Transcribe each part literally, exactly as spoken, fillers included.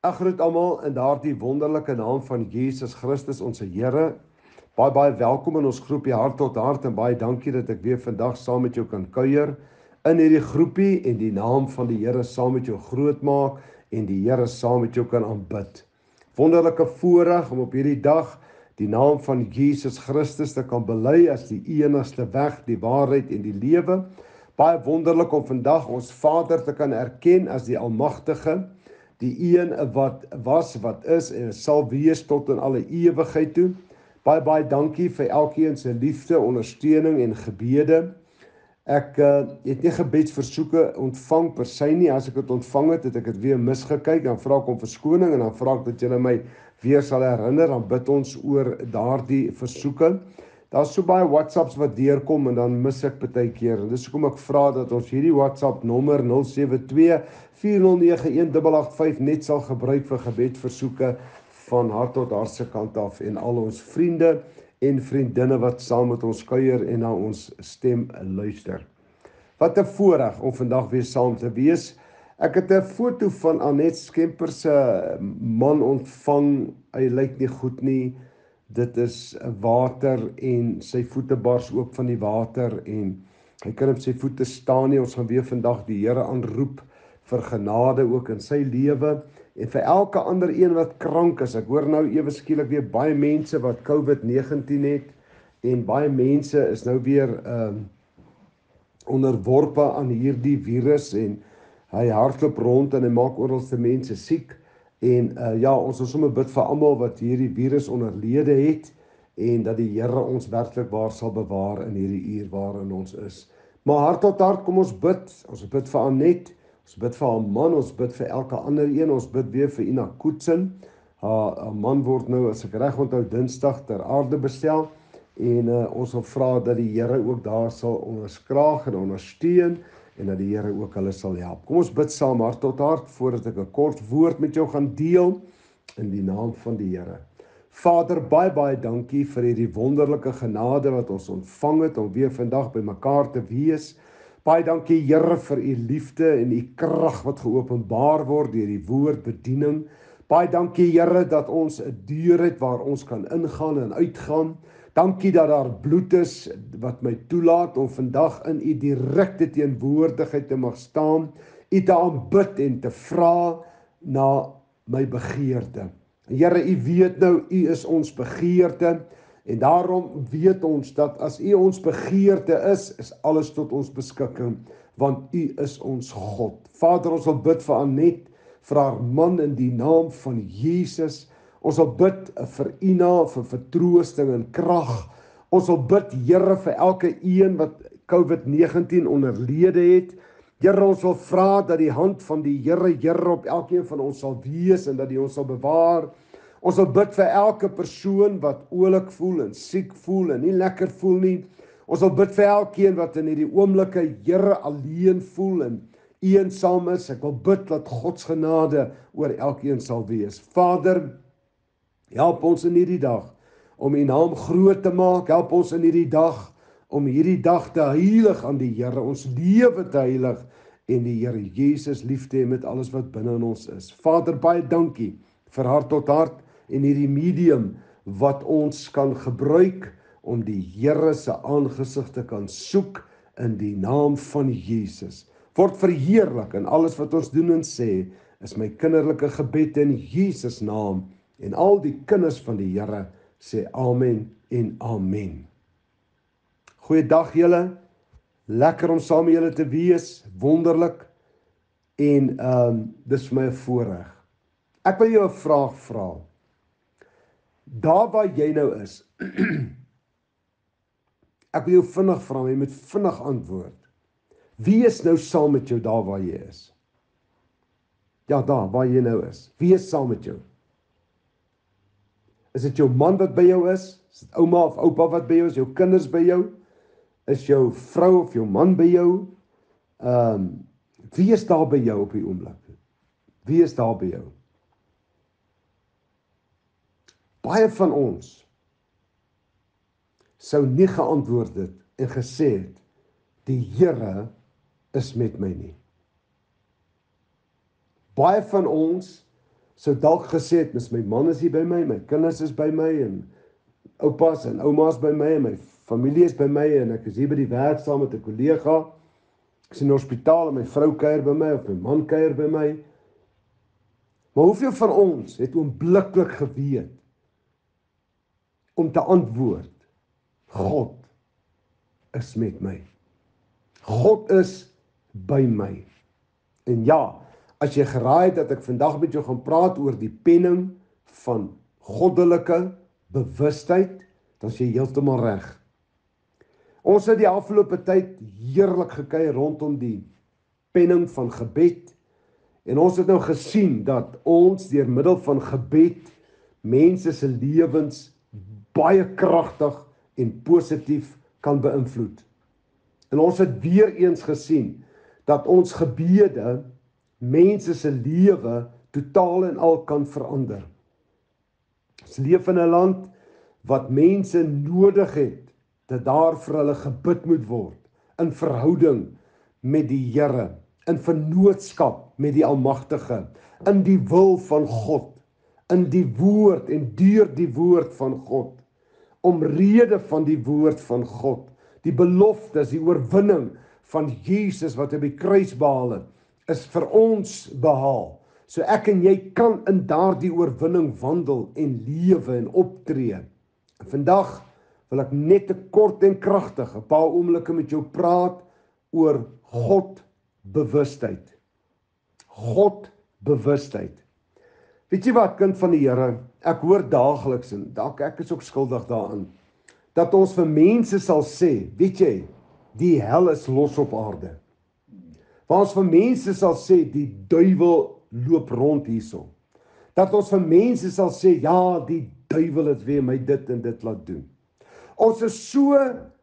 Ek groet almal in daardie wonderlike naam van Jesus Christus, ons Here. Baie baie welkom in ons groepie Hart tot hart en baie dankie dat ek weer vandag saam met jou kan kuier in hierdie groepie en die naam van die Here saam met jou groot maak en die Here saam met jou kan aanbid. Wonderlike voorreg om op hierdie dag die naam van Jesus Christus te kan bely as die enigste weg, die waarheid en die lewe. Baie wonderlik om vandag ons Vader te kan erken as die Almagtige, die een wat was, wat is en sal wees tot in alle ewigheid toe. Baie baie dankie vir elkeen se liefde, ondersteuning en gebede. Ek uh, het nie gebedsversoeke ontvang per se nie. As ek dit ontvang het, het ek dit weer misgekyk. Dan vra ek om verskoning en dan vra ek dat julle my weer sal herinner. Dan bid ons oor daardie versoeke. Daar's so baie WhatsApps wat deurkom en dan mis ek baie keer. En dis hoekom ek vra dat ons hierdie WhatsApp nommer nul sewe twee vier nul nege een agt agt vyf net sal gebruik vir gebedsversoeke van Hart tot hart se kant af en al ons vriende en vriendinne wat saam met ons kuier en na ons stem luister. Wat 'n voorreg om vandag weer saam te wees. Ek het 'n foto van Anet Skemper se man ontvang. Hy lyk nie goed nie. Dit is water en sy voete bars oop van die water en hy kan op sy voete staan nie. Ons gaan weer vandag die Here aanroep vir genade ook in sy lewe en vir elke ander een wat krank is. Ek hoor nou ewe skielik weer baie mense wat COVID negentien het en baie mense is nou weer um, onderworpe aan hierdie virus en hy hardloop rond en hy maak oralste mense siek. En uh, ja, ons wil sommer bid vir almal wat hierdie virus onderlede het en dat die Here ons werklik waar sal bewaar in hierdie uur waarin ons is. Maar hart tot hart, kom ons bid. Ons bid vir Anet, ons bid vir haar man, ons bid vir elke ander een, ons bid weer vir Ina Koetsen. Haar, haar man word nou, as ek reg onthou, Dinsdag ter aarde bestel en uh, ons wil vra dat die Here ook daar sal onderskraag en ondersteun en dat die Here ook hulle sal help. Kom ons bid saam hart tot hart voordat ek 'n kort woord met jou gaan deel in die naam van die Here. Vader, baie baie dankie vir hierdie wonderlike genade wat ons ontvang het om weer vandag by mekaar te wees. Baie dankie Here vir u liefde en u krag wat geopenbaar word deur die woordbediening. Baie dankie Here dat ons 'n deur het waar ons kan ingaan en uitgaan. Dankie dat daar bloed is wat my toelaat om vandag in u direkte teenwoordigheid te mag staan, u te aanbid en te vra na my begeerte. Here, u weet nou, u is ons begeerte en daarom weet ons dat as u ons begeerte is, is alles tot ons beskikking, want u is ons God. Vader, ons wil bid vir Anet, vir haar man in die naam van Jesus. Ons wil bid vir Ina, vir vertroosting en krag. Ons wil bid, Here, vir elke een wat COVID negentien onderlede het. Here, ons wil vra dat die hand van die Here, Here, op elkeen van ons sal wees en dat hy ons sal bewaar. Ons wil bid vir elke persoon wat oulik voel en siek voel en nie lekker voel nie. Ons wil bid vir elkeen wat in hierdie oomblikke, Here, alleen voel en eensaam is. Ek wil bid dat God se genade oor elkeen sal wees. Vader, help ons in hierdie dag om u naam groot te maak. Help ons in hierdie dag om hierdie dag te heilig aan die Here, ons lewe te heilig en die Here Jesus lief te hê met alles wat binne in ons is. Vader, baie dankie vir hart tot hart en hierdie medium wat ons kan gebruik om die Here se aangesig te kan soek in die naam van Jesus. Word verheerlik in alles wat ons doen en sê, is my kinderlike gebed in Jesus naam. En al die kinders van die Here sê amen en amen. Goeiedag julle, lekker om saam met julle te wees, wonderlik, en um, dis vir my 'n voorreg. Ek wil jou 'n vraag vra. Daar waar jy nou is, ek wil jou vinnig vra, jy moet vinnig antwoord. Wie is nou saam met jou daar waar jy is? Ja, daar waar jy nou is. Wie is saam met jou? Is dit jou man wat by jou is? Is dit ouma of oupa wat by jou is? Jou kinders by jou? Is jou vrou of jou man by jou? Um, wie is daar by jou op die oomblik? Wie is daar by jou? Baie van ons sou nie geantwoord het en gesê het, die Here is met my nie. Baie van ons sou dalk gesê het, mis my man is hier by my, my kinders is by my, en oupas en ouma's by my, en my familie is by my, en ek is hier by die werk saam met 'n kollega, ek is in die hospitaal, en my vrou kuier by my, of my man kuier by my. Maar hoeveel van ons het oombliklik geweet om te antwoord, God is met my. God is by my. En ja, as jy geraai het dat ek vandag met jou gaan praat oor die penning van goddelike bewustheid, dan is jy heeltemal reg. Ons het die afgelope tyd heerlik gekuier rondom die penning van gebed, en ons het nou gesien dat ons deur middel van gebed mense se lewens baie kragtig en positief kan beïnvloed. En ons het weer eens gesien dat ons gebede mense se lewe totaal en al kan verander. Ons leef in 'n land wat mense nodig het dat daar vir hulle gebid moet word, in verhouding met die Here, in vennootskap met die Almagtige, in die wil van God, in die woord en deur die woord van God, omrede van die woord van God, die beloftes, die oorwinning van Jesus wat op die kruis behaal het, is vir ons behaal. So ek en jy kan in daardie oorwinning wandel en lewe en optree. En vandag wil ek net te kort en kragtig 'n paar oomblikke met jou praat oor God bewustheid. God bewustheid. Weet jy wat, kind van die Here, ek hoor daagliks, en dalk ek is ook skuldig daaraan, dat ons vir mense sal sê, weet jy, die hel is los op aarde. Waar ons vir mense sal sê, die duiwel loop rond hierso. Dat ons vir mense sal sê, ja, die duiwel het weer my dit en dit laat doen. Ons is so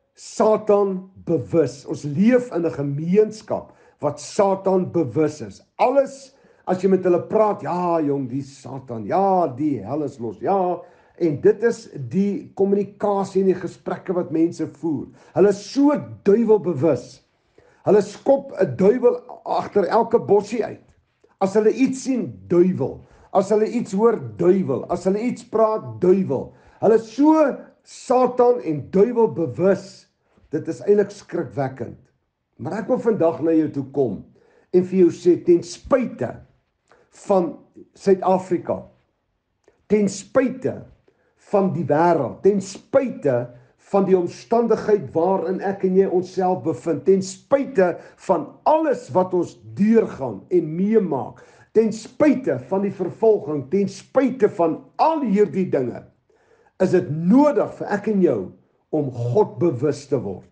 Satan bewus. Ons leef in 'n gemeenskap wat Satan bewus is. Alles, as jy met hulle praat, ja jong, die Satan, ja, die hel is los, ja, en dit is die kommunikasie en die gesprekke wat mense voer. Hulle is so duiwelbewus. Hulle skop 'n duiwel agter elke bossie uit. As hulle iets sien, duiwel. As hulle iets hoor, duiwel. As hulle iets praat, duiwel. Hulle is so Satan en duiwel bewus. Dit is eintlik skrikwekkend. Maar ek wil vandag na jou toe kom en vir jou sê, ten spyte van Suid-Afrika, ten spyte van die wêreld, ten spyte van die omstandigheid waarin ek en jy onsself bevind, ten spyte van alles wat ons deurgaan en meemaak, ten spyte van die vervolging, ten spyte van al hierdie dinge, is dit nodig vir ek en jou om God bewus te word.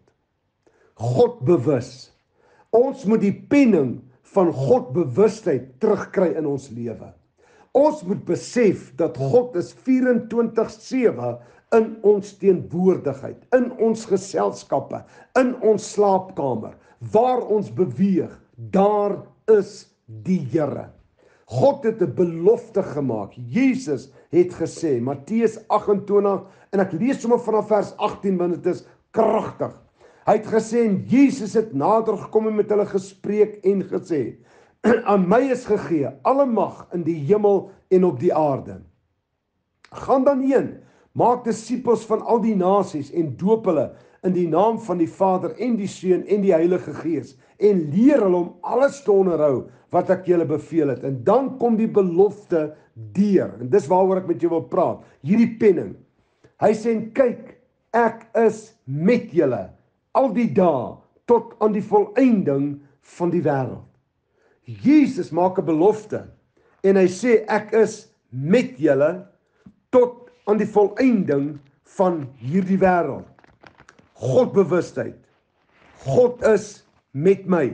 God bewus. Ons moet die penning van God bewustheid terugkry in ons lewe. Ons moet besef dat God is vyf-en-twintig sewe in ons teenwoordigheid, in ons geselskappe, in ons slaapkamer, waar ons beweeg, daar is die Here. God het 'n belofte gemaak. Jesus het gesê, Matteus agt-en-twintig, en ek lees sommer vanaf vers agttien, want dit is kragtig. Hy het gesê, en Jesus het nader gekom en met hulle gespreek en gesê, aan my is gegee alle mag in die hemel en op die aarde. Gaan dan heen, maak disippels van al die nasies en doop hulle in die naam van die Vader en die Seun en die Heilige Gees en leer hulle om alles te onderhou wat ek julle beveel het. En dan kom die belofte deur. En dis waaroor ek met jou wil praat. Hierdie penning. Hy sê, kyk, ek is met julle al die dae tot aan die volëinding van die wêreld. Jesus maak 'n belofte en hy sê, ek is met julle tot aan die volëinding van hierdie wêreld. Godbewustheid. God is met my.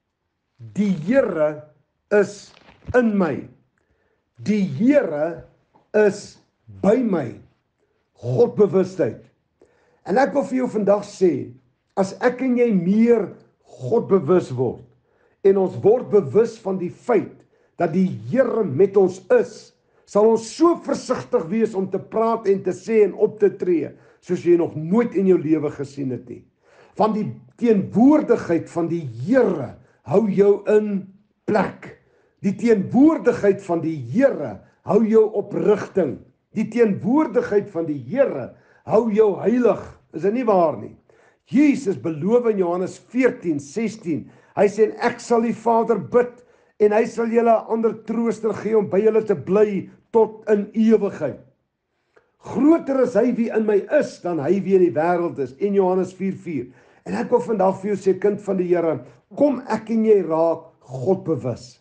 Die Here is in my. Die Here is by my. Godbewustheid. En ek wil vir jou vandag sê, as ek en jy meer Godbewus word, en ons word bewus van die feit dat die Here met ons is, sal ons so versigtig wees om te praat en te sê en op te tree, soos jy nog nooit in jou lewe gesien het nie. Van die teenwoordigheid van die Here hou jou in plek. Die teenwoordigheid van die Here hou jou op rigting. Die teenwoordigheid van die Here hou jou heilig. Is dit nie waar nie? Jesus beloof in Johannes veertien sestien. Hy sê, en ek sal die Vader bid, en hy sal julle 'n ander trooster gee om by julle te bly tot in ewigheid. Groter is hy wie in my is, dan hy wie in die wêreld is, en Johannes vier vier. En ek wil vandag vir jou sê, kind van die Here, kom ek en jy raak God bewus.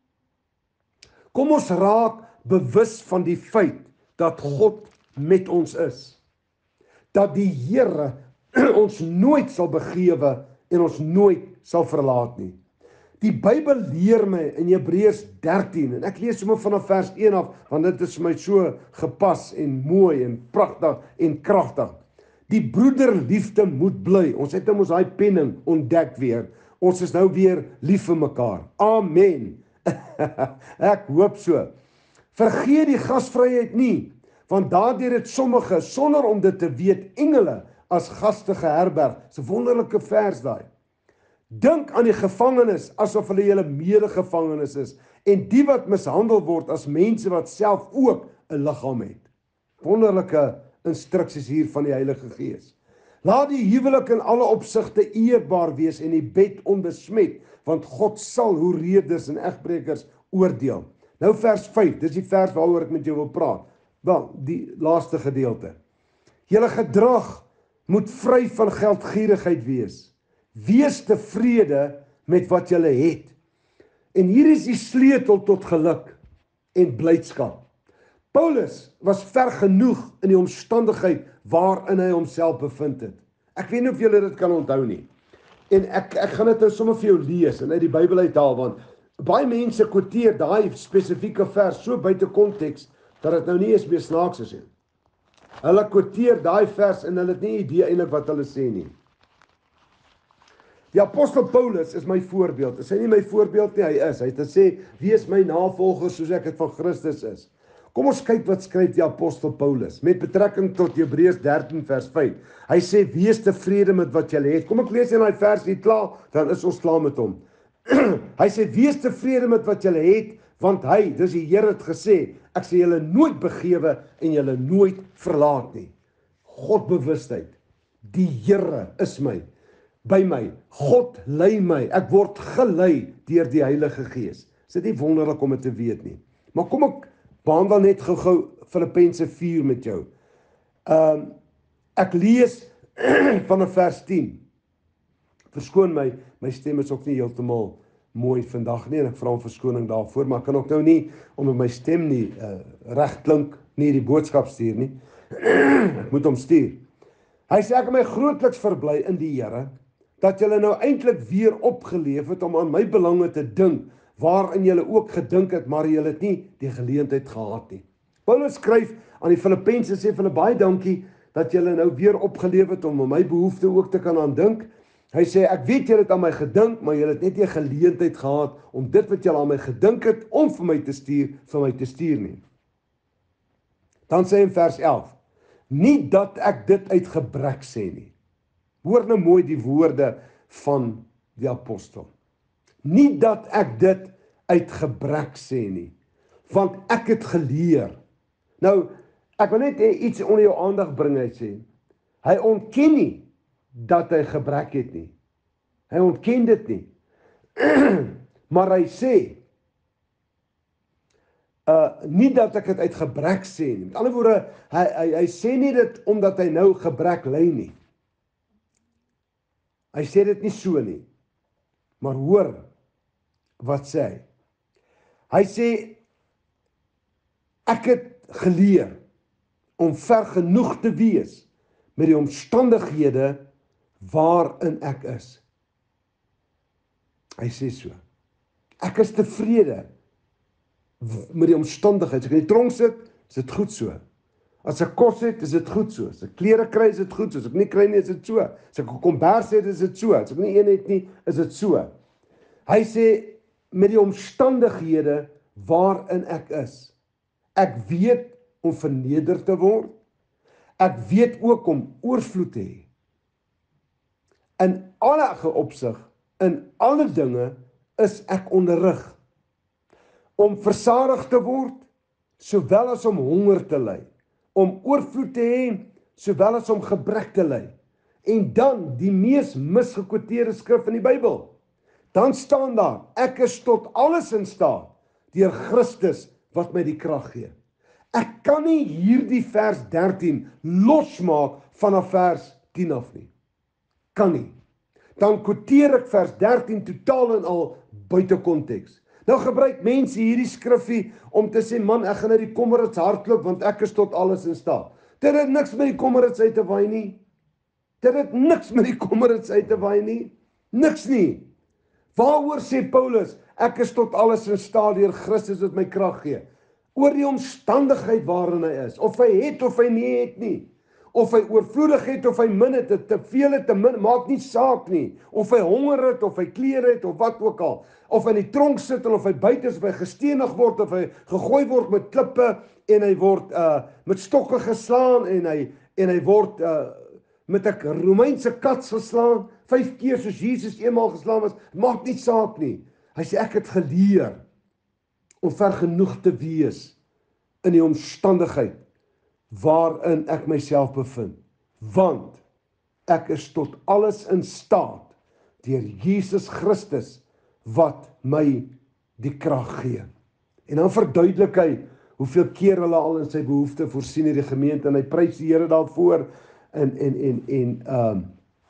Kom ons raak bewus van die feit dat God met ons is. Dat die Here ons nooit sal begewe en ons nooit sal verlaat nie. Die Bybel leer my in Hebreërs dertien, en ek lees sommer vanaf vers een af, want dit is vir my so gepas en mooi en pragtig en kragtig. Die broederliefde moet bly. Ons het hom ons daai penning ontdek weer. Ons is nou weer lief vir mekaar. Amen. Ek hoop so. Vergeet die gasvryheid nie, want daardeur het sommige, sonder om dit te weet, engele as gaste geherberg. Dis 'n wonderlike vers daai. Dink aan die gevangenes asof hulle julle medegevangenes is, en die wat mishandel word as mense wat self ook 'n liggaam het. Wonderlike instruksies hier van die Heilige Gees. Laat die huwelik in alle opsigte eerbaar wees en die bed onbesmet, want God sal hoereerders en egbrekers oordeel. Nou vers vyf, dis die vers waaroor ek met jou wil praat. Wel, die laaste gedeelte. Julle gedrag moet vry van geldgierigheid wees. Wees tevrede met wat julle het. En hier is die sleutel tot geluk en blydskap. Paulus was ver genoeg in die omstandigheid waarin hy homself bevind het. Ek weet nie of julle dit kan onthou nie. En ek ek gaan dit nou sommer vir jou lees en uit die Bybel uithaal, want baie mense quoteer daai spesifieke vers so buite konteks dat dit nou nie eens meer snaaks is nie. Hulle quoteer daai vers en hulle het nie idee eintlik wat hulle sê nie. Die apostel Paulus is my voorbeeld. Is hy nie my voorbeeld nie? Hy is. Hy het gesê, wees my navolger soos ek het van Christus is. Kom ons kyk wat skryf die apostel Paulus met betrekking tot Hebreërs dertien vers vyf. Hy sê, wees tevrede met wat jy het. Kom ek lees in daai vers hier klaar, dan is ons klaar met hom. Hy sê, wees tevrede met wat jy het, want hy, dis die Here het gesê, ek sê julle nooit begewe en julle nooit verlaat nie. Godbewustheid. Die Here is my. By my, God lei my, ek word gelei deur die Heilige Gees. Is dit nie wonderlik om dit te weet nie? Maar kom ek behandel net gou-gou Filippense vier met jou. Um, ek lees vanaf vers tien. Verskoon my, my stem is ook nie heeltemal mooi vandag nie, en ek vra om verskoning daarvoor, maar ek kan ook nou nie, omdat my stem nie uh, reg klink, nie die boodskap stuur nie. Ek moet hom stuur. Hy sê, ek het my grootliks verbly in die Here, dat julle nou eintlik weer opgeleef het om aan my belange te dink, waarin julle ook gedink het, maar julle het nie die geleentheid gehad nie. Paulus skryf aan die Filippense, sê vir hulle baie dankie, dat julle nou weer opgeleef het om aan my behoefte ook te kan aandink. Hy sê, ek weet julle het aan my gedink, maar julle het net nie geleentheid gehad, om dit wat julle aan my gedink het, om vir my te stuur, vir my te stuur nie. Dan sê hy in vers elf, nie dat ek dit uit gebrek sê nie. Hoor nou mooi die woorde van die apostel. Nie dat ek dit uit gebrek sê nie, want ek het geleer. Nou, ek wil net iets onder jou aandag bring, hy sê. Hy ontken nie dat hy gebrek het nie. Hy ontken dit nie. Maar hy sê, uh, nie dat ek dit uit gebrek sê nie. Met ander woorde, hy, hy, hy sê nie dit omdat hy nou gebrek ly nie. Hy sê dit nie so nie. Maar hoor, wat sê hy? Hy sê, ek het geleer om ver genoeg te wees met die omstandighede waarin ek is. Hy sê so, ek is tevrede met die omstandighede. As ek in die tronk sit, is dit goed so. As ek kos het, is dit goed so. As ek klere kry, is dit goed so. As ek nie kry nie, is dit so. As ek 'n kombers het, is dit so. As ek nie een het nie, is dit so. Hy sê, met die omstandighede waarin ek is. Ek weet om verneder te word. Ek weet ook om oorvloed te hê. In alle opsig, in alle dinge, is ek onderrig. Om versadig te word, sowel as om honger te ly, om oorvloed te hê, sowel as om gebrek te ly. En dan die mees misgekwoteerde skrif in die Bybel. Dan staan daar, ek is tot alles in staat deur Christus wat my die krag gee. Ek kan nie hierdie vers dertien losmaak vanaf vers tien af nie. Kan nie. Dan quoteer ek vers dertien totaal en al buite konteks. Nou gebruik mense hierdie skrifgie om te sê, man, ek gaan uit die kommerits hardloop, want ek is tot alles in staat. Dit het niks met die kommerits uit te waai nie. Dit het niks met die kommerits uit te waai nie. Niks nie. Waaroor sê Paulus, ek is tot alles in staat deur Christus wat my krag gee? Oor die omstandigheid waarin hy is. Of hy het of hy nie het nie. Of hy oorvloedig het of hy min het, te veel het, te min, maak nie saak nie. Of hy honger het, of hy klere het, of wat ook al. Of hy in die tronk sit, en of hy buite is, of hy gestenig word, of hy gegooi word met klippe, en hy word uh, met stokke geslaan, en hy, en hy word uh, met 'n Romeinse kats geslaan, vyf keer soos Jesus eenmaal geslaan was, maak nie saak nie. Hy sê, ek het geleer om vergenoeg te wees in die omstandigheid waarin ek myself bevind, want ek is tot alles in staat deur Jesus Christus wat my die krag gee. En dan verduidelik hy hoeveel keer hulle al in sy behoefte voorsien in die gemeente, en hy prys die Here daarvoor, en en en en um,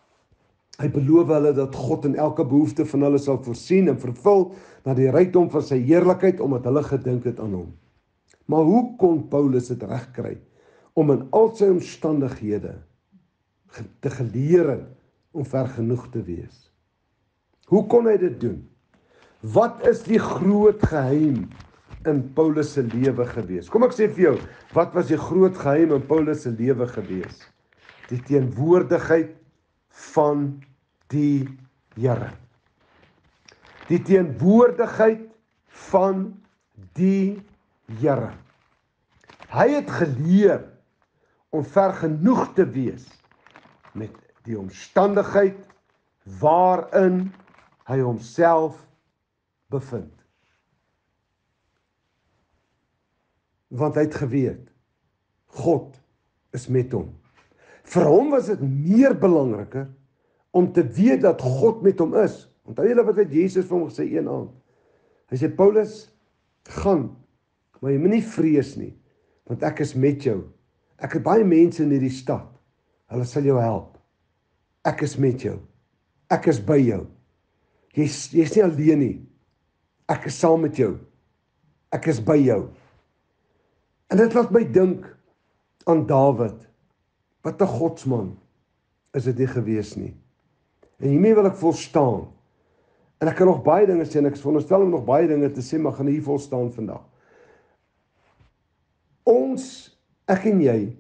hy beloof hulle dat God in elke behoefte van hulle sal voorsien en vervul na die rykdom van sy heerlikheid, omdat hulle gedink het aan hom. Maar hoe kon Paulus dit regkry om in al sy omstandighede te geleer het om vergenoeg te wees? Hoe kon hy dit doen? Wat is die groot geheim in Paulus se lewe gewees? Kom ek sê vir jou, wat was die groot geheim in Paulus se lewe gewees? Die teenwoordigheid van die Here. Die teenwoordigheid van die Here. Hy het geleer om vergenoeg te wees met die omstandigheid waarin hy homself bevind. Want hy het geweet, God is met hom. Vir hom was dit meer belangriker om te weet dat God met hom is. Onthou julle wat het Jesus vir hom gesê een aand? Hy sê, Paulus, gaan, maar jy moet nie vrees nie, want ek is met jou. Ek het baie mense in hierdie stad. Hulle sal jou help. Ek is met jou. Ek is by jou. Jy's jy's nie alleen nie. Ek is saam met jou. Ek is by jou. En dit laat my dink aan Dawid. Wat 'n godsman is dit nie gewees nie. En hiermee wil ek volstaan. En ek kan nog baie dinge sê, en ek veronderstel om nog baie dinge te sê, maar gaan hier volstaan vandag. Ons, ek en jy,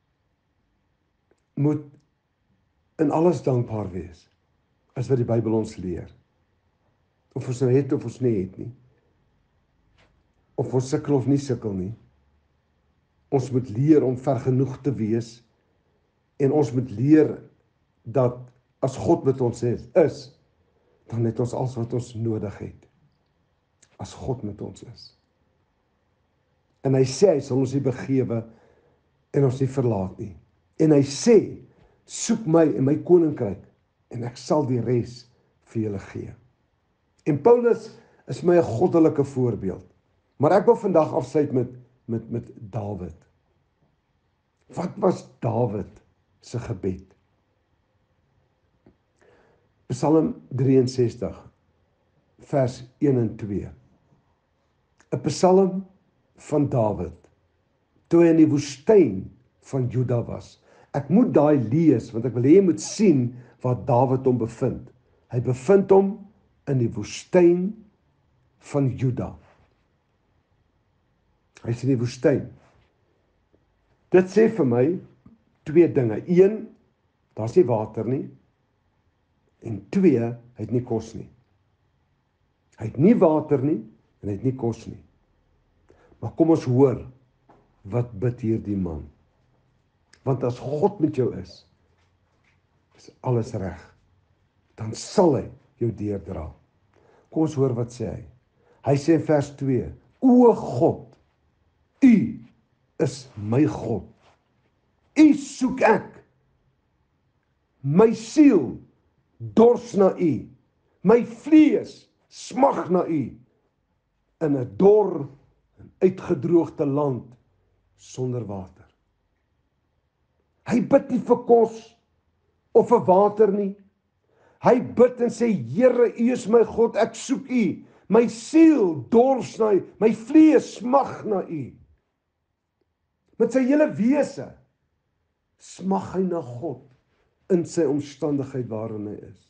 moet in alles dankbaar wees, as wat die Bybel ons leer. Of ons nou het of ons nie het nie. Of ons sukkel of nie sukkel nie. Ons moet leer om vergenoeg te wees, en ons moet leer dat as God met ons is, is dan het ons alles wat ons nodig het. As God met ons is. En hy sê, hy sal ons nie begewe en ons nie verlaat nie. En hy sê, soek my in my koninkryk en ek sal die res vir julle gee. En Paulus is my 'n goddelike voorbeeld. Maar ek wil vandag afsluit met met met Dawid. Wat was Dawid se gebed? Psalm drieënsestig vers een en twee. 'n Psalm van Dawid toe hy in die woestyn van Juda was. Ek moet daai lees want ek wil hê jy moet sien waar Dawid hom bevind. Hy bevind hom in die woestyn van Juda. Hy is in die woestyn. Dit sê vir my twee dinge. Een, daar's nie water nie. En twee, hy het nie kos nie. Hy het nie water nie en hy het nie kos nie. Maar kom ons hoor, wat bid hierdie man? Want as God met jou is, is alles reg. Dan sal hy jou deurdra. Kom ons hoor wat sê hy. Hy sê in vers twee, O God, U is my God. U soek ek. My siel dors na u. My vlees smag na u. In 'n dor en uitgedroogde land sonder water. Hy bid nie vir kos of vir water nie. Hy bid en sê, Here, u is my God, ek soek u. My siel dors na u, my vlees smag na u. Met sy hele wese smag hy na God in sy omstandigheid waarin hy is.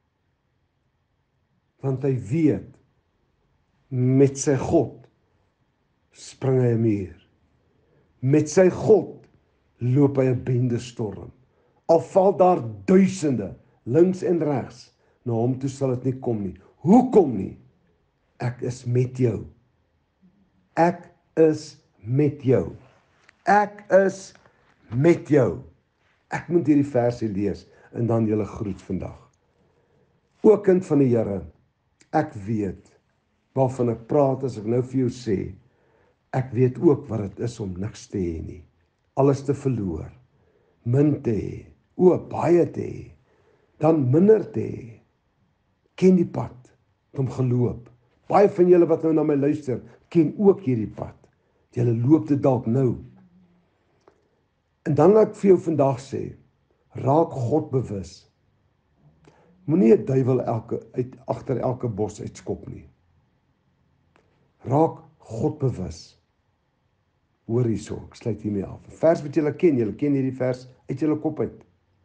Want hy weet, met sy God spring hy 'n muur. Met sy God loop hy 'n bendestorm. Al val daar duisende links en regs, na hom toe sal dit nie kom nie. Hoekom nie? Ek is met jou. Ek is met jou. Ek is met jou. Ek moet hierdie versie lees en dan julle groet vandag. O kind van die Here, ek weet waarvan ek praat as ek nou vir jou sê, ek weet ook wat dit is om niks te hê nie. Alles te verloor, min te hê, o baie te hê, dan minder te hê. Ken die pad, het hom geloop. Baie van julle wat nou na my luister, ken ook hierdie pad. Julle loop dit dalk nou. En dan laat ek vir jou vandag sê, raak God bewus. Moenie 'n duiwel elke uit agter elke bos uitskop nie. Raak God bewus. Hoor hierso, ek sluit hiermee af. Vers wat julle ken, julle ken hierdie vers uit julle kop uit.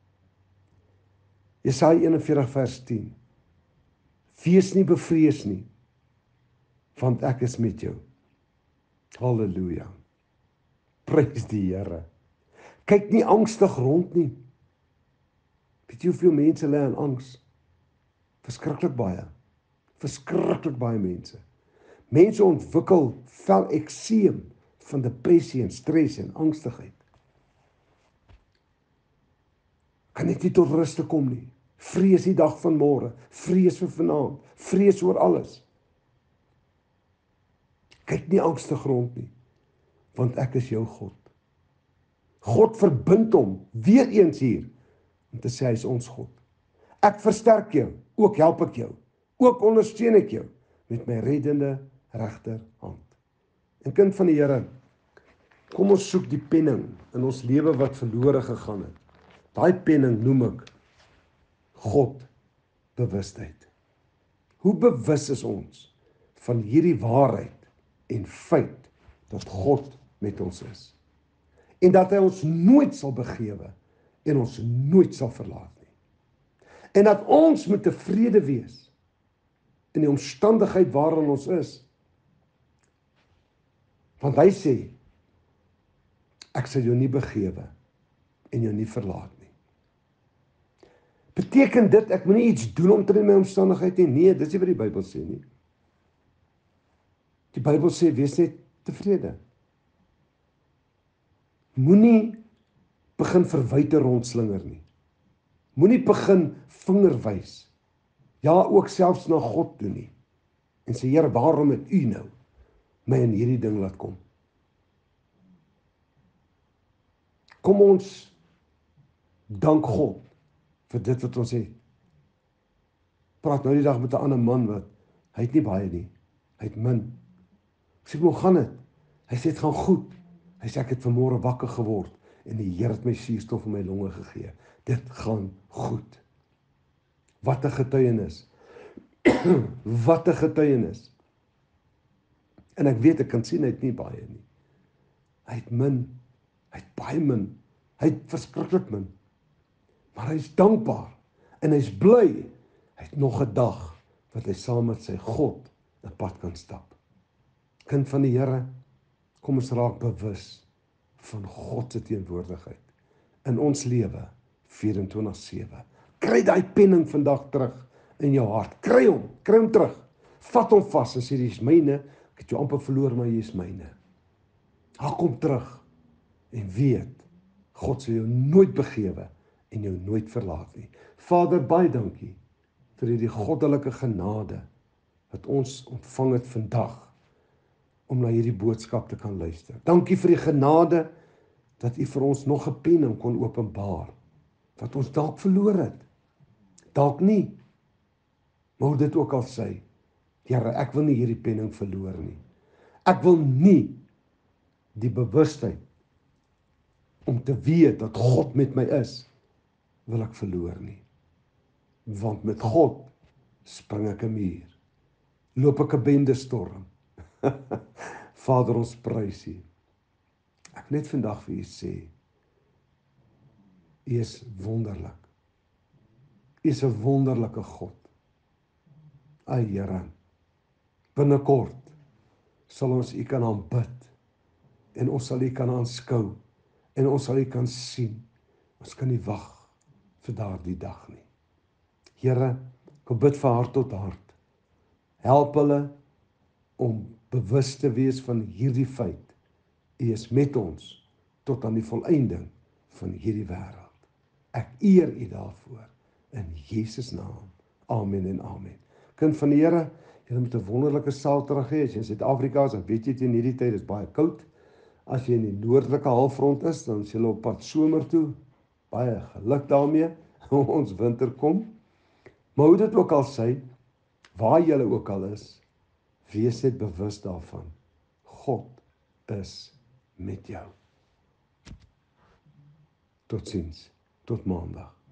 Jesaja eenenveertig vers tien. Wees nie bevrees nie, want ek is met jou. Halleluja. Prys die Here. Kyk nie angstig rond nie. Weet jy hoeveel mense lê in angs? Verskriklik baie. Verskriklik baie mense. Mense ontwikkel vel ekseem van depressie en stres en angstigheid. Kan net nie tot rus te kom nie. Vrees die dag van môre, vrees vir vanaand, vrees oor alles. Kyk nie angstig rond nie, want ek is jou God. God verbind hom, weer eens hier, om te sê hy is ons God. Ek versterk jou, ook help ek jou, ook ondersteun ek jou, met my reddende regterhand. En kind van die Here, kom ons soek die penning in ons lewe wat verlore gegaan het. Daai penning noem ek God bewustheid. Hoe bewus is ons van hierdie waarheid en feit dat God met ons is? En dat hy ons nooit sal begewe en ons nooit sal verlaat nie. En dat ons moet tevrede wees in die omstandigheid waarin ons is. Want hy sê, ek sal jou nie begewe en jou nie verlaat nie. Beteken dit, ek moet nie iets doen om te in my omstandigheid nie? Nee, dis nie wat die Bybel sê nie. Die Bybel sê, wees net tevrede. Moenie begin verwyte rondslinger nie. Moenie begin vinger wys. Ja, ook selfs na God toe nie. En sê, Here, waarom het u nou my in hierdie ding laat kom? Kom ons dank God vir dit wat ons het. Praat nou die dag met 'n ander man wat, hy het nie baie nie, hy het min. Ek sê, hoe gaan dit? Hy sê, dit gaan goed. Hy sê, ek het vanmôre wakker geword en die Here het my suurstof in my longe gegee. Dit gaan goed. Wat 'n getuienis. Wat 'n getuienis. En ek weet, ek kan sien, hy het nie baie nie. Hy het min. Hy het baie min. Hy het verskriklik min. Maar hy is dankbaar. En hy is bly. Hy het nog 'n dag wat hy saam met sy God 'n pad kan stap. Kind van die Here, kom ons raak bewus van God se teenwoordigheid in ons lewe vyf-en-twintig sewe. Kry daai penning vandag terug in jou hart. Kry hom, kry hom terug. Vat hom vas en sê, dis myne. Ek het jou amper verloor, maar jy is myne. Haal kom terug en weet, God sal jou nooit begewe en jou nooit verlaat nie. Vader, baie dankie vir hierdie goddelike genade wat ons ontvang het vandag om na hierdie boodskap te kan luister. Dankie vir die genade dat U vir ons nog 'n penning kon openbaar, wat ons dalk verloor het, dalk nie, maar hoe dit ook al sê, Here, ek wil nie hierdie penning verloor nie. Ek wil nie die bewustheid om te weet dat God met my is, wil ek verloor nie. Want met God spring ek 'n muur, loop ek 'n bendestorm. Vader, ons prys U. Ek net vandag vir U sê, U is wonderlik. U is 'n wonderlike God. Ai Here, binnekort sal ons U kan aanbid, en ons sal U kan aanskou, en ons sal U kan sien. Ons kan nie wag vir daardie dag nie. Here, ek wil bid vir hart tot hart. Help hulle om bewus te wees van hierdie feit. U is met ons tot aan die volëinding van hierdie wêreld. Ek eer U daarvoor in Jesus naam. Amen en amen. Kind van die Here, julle moet 'n wonderlike Saterdag hê. As jy in Suid-Afrika is, dan weet jy teen hierdie tyd is baie koud. As jy in die noordelike halfrond is, dan is jy op pad somer toe. Baie geluk daarmee. Ons winter kom. Maar hoe dit ook al sê, waar jy ook al is, wees net bewus daarvan. God is met jou. Totsiens. Tot maandag.